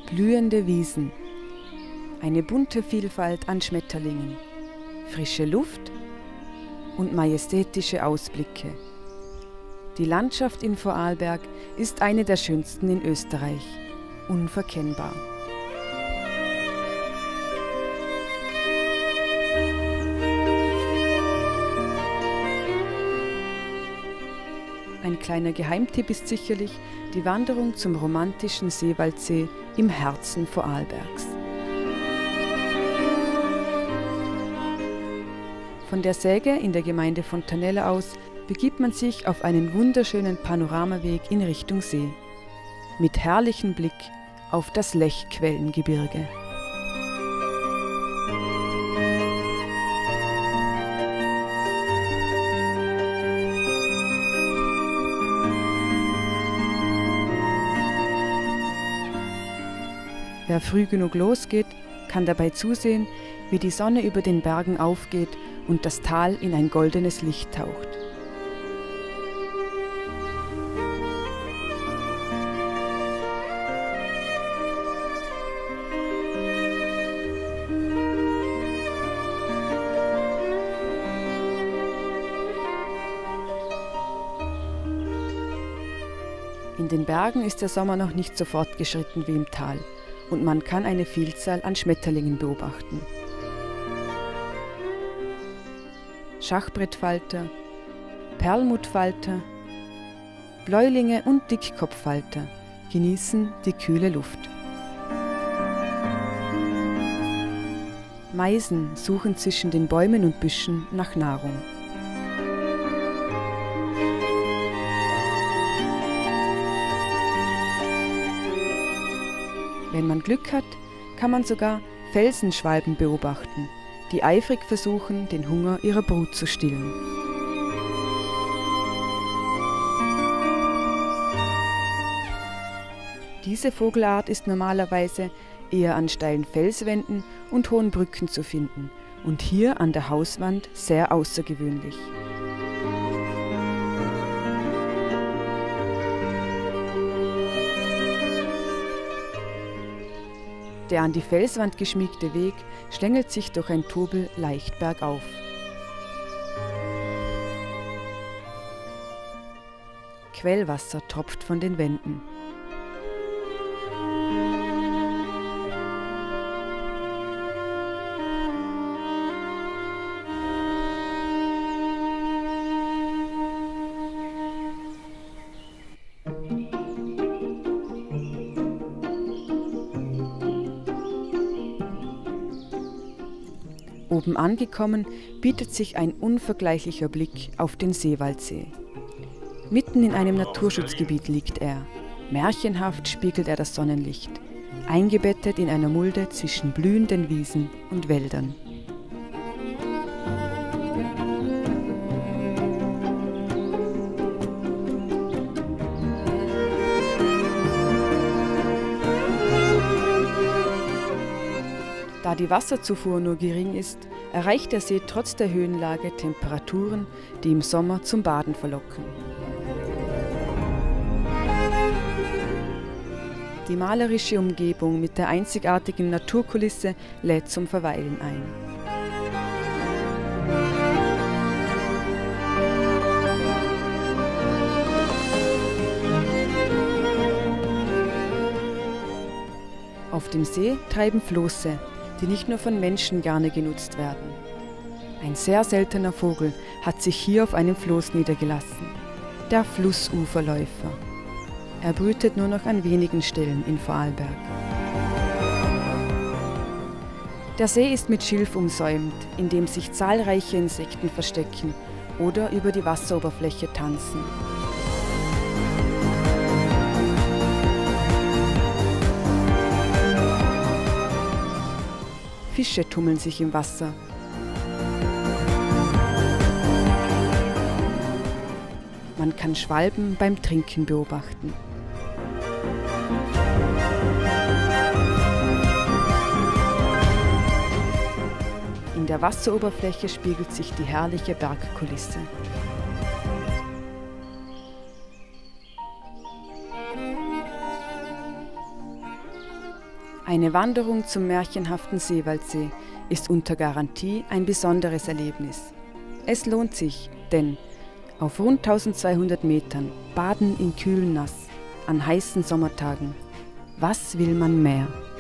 blühende Wiesen, eine bunte Vielfalt an Schmetterlingen, frische Luft und majestätische Ausblicke. Die Landschaft in Vorarlberg ist eine der schönsten in Österreich, unverkennbar. Ein kleiner Geheimtipp ist sicherlich die Wanderung zum romantischen Seewaldsee im Herzen Vorarlbergs. Von der Säge in der Gemeinde Fontanella aus begibt man sich auf einen wunderschönen Panoramaweg in Richtung See, mit herrlichem Blick auf das Lechquellengebirge. Wer früh genug losgeht, kann dabei zusehen, wie die Sonne über den Bergen aufgeht und das Tal in ein goldenes Licht taucht. In den Bergen ist der Sommer noch nicht so fortgeschritten wie im Tal und man kann eine Vielzahl an Schmetterlingen beobachten. Schachbrettfalter, Perlmuttfalter, Bläulinge und Dickkopffalter genießen die kühle Luft. Meisen suchen zwischen den Bäumen und Büschen nach Nahrung. Wenn man Glück hat, kann man sogar Felsenschwalben beobachten, die eifrig versuchen, den Hunger ihrer Brut zu stillen. Diese Vogelart ist normalerweise eher an steilen Felswänden und hohen Brücken zu finden und hier an der Hauswand sehr außergewöhnlich. Der an die Felswand geschmiegte Weg schlängelt sich durch ein Tobel leicht bergauf. Quellwasser tropft von den Wänden. Oben angekommen, bietet sich ein unvergleichlicher Blick auf den Seewaldsee. Mitten in einem Naturschutzgebiet liegt er. Märchenhaft spiegelt er das Sonnenlicht, eingebettet in einer Mulde zwischen blühenden Wiesen und Wäldern. Da die Wasserzufuhr nur gering ist, erreicht der See trotz der Höhenlage Temperaturen, die im Sommer zum Baden verlocken. Die malerische Umgebung mit der einzigartigen Naturkulisse lädt zum Verweilen ein. Auf dem See treiben Flosse, die nicht nur von Menschen gerne genutzt werden. Ein sehr seltener Vogel hat sich hier auf einem Floß niedergelassen, der Flussuferläufer. Er brütet nur noch an wenigen Stellen in Vorarlberg. Der See ist mit Schilf umsäumt, in dem sich zahlreiche Insekten verstecken oder über die Wasseroberfläche tanzen. Fische tummeln sich im Wasser. Man kann Schwalben beim Trinken beobachten. In der Wasseroberfläche spiegelt sich die herrliche Bergkulisse. Eine Wanderung zum märchenhaften Seewaldsee ist unter Garantie ein besonderes Erlebnis. Es lohnt sich, denn auf rund 1200 Metern baden in kühlem Nass an heißen Sommertagen. Was will man mehr?